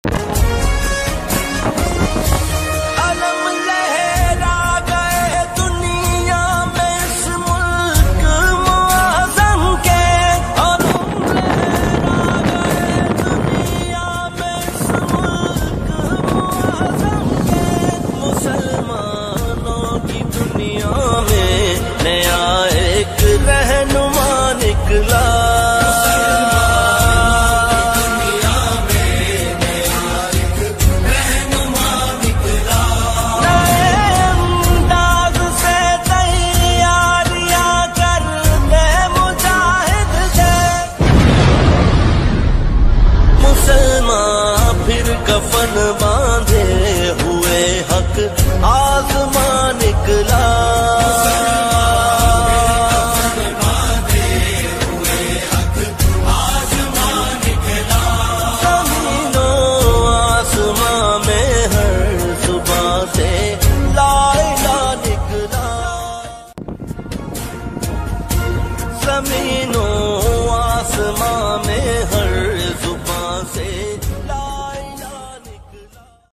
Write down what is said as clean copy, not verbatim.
कफन बांधे हुए हक आसमां निकला। ज़मीनों आसमां में हर सुबह से ला इला निकला। ज़मीनों आसमां